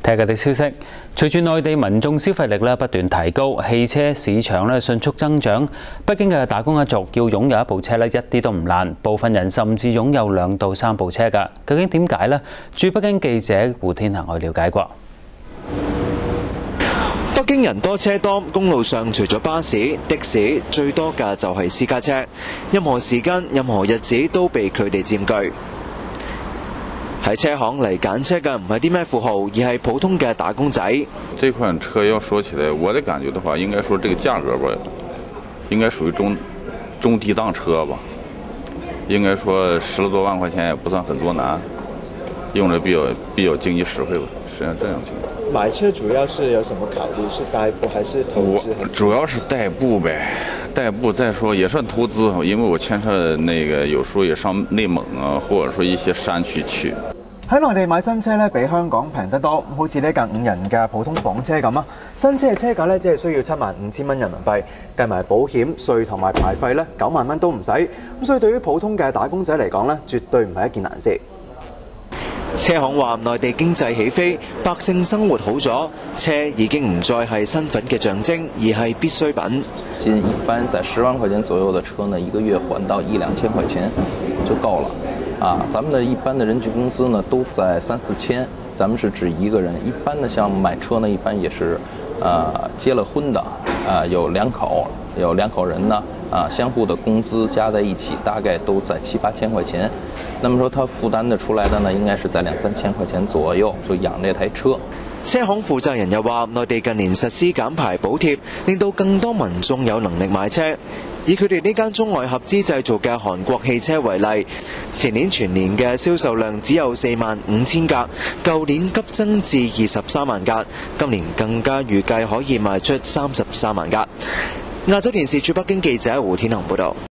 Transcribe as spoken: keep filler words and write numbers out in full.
睇下啲消息，隨住內地民眾消費力咧不斷提高，汽車市場咧迅速增長。北京嘅打工一族要擁有一部車咧一啲都唔難，部分人甚至擁有兩到三部車㗎。究竟點解呢？駐北京記者胡天行去了解過。 北京人多車多，公路上除咗巴士、的士，最多嘅就係私家車。任何時間、任何日子都被佢哋佔據。喺車行嚟揀車嘅唔係啲咩富豪，而係普通嘅打工仔。 這款車要說起來，我的感覺的話，應該說這個價格吧，應該屬於中中低檔車吧。應該說十來多萬塊錢也不算很作難，用着比較比較經濟實惠吧，實際上這樣情況。 買車主要是有什麼考慮？是代步還是投資？ 主要是代步唄，代步再說也算投資，因為我牽涉那個有時候也上內蒙啊，或者說一些山區去。 喺內地買新車咧，比香港平得多。好似呢架五人嘅普通房車咁啊，新車嘅車價咧，只係需要七萬五千蚊人民幣，計埋保險、稅同埋牌費咧，九萬蚊都唔使。咁所以對於普通嘅打工仔嚟講咧，絕對唔係一件難事。車行話：內地經濟起飛，百姓生活好咗，車已經唔再係身份嘅象徵，而係必需品。 近一般在十萬塊錢左右的車呢，一個月還到一兩千塊錢就夠了。啊，咱們的一般的人均工資呢都在三四千，咱們是指一個人。一般的像買車呢，一般也是，呃，結了婚的，啊、呃，有兩口，有兩口人呢，啊，相互的工資加在一起，大概都在七八千塊錢。那麼說，他負擔得出來的呢，應該是在兩三千塊錢左右，就養這台車。 車行負責人又話，內地近年實施減排補貼，令到更多民眾有能力買車。以佢哋呢間中外合資製造嘅韓國汽車為例，前年全年嘅銷售量只有四萬五千架，舊年急增至二十三萬架，今年更加預計可以賣出三十三萬架。亞洲電視駐北京記者胡天行報道。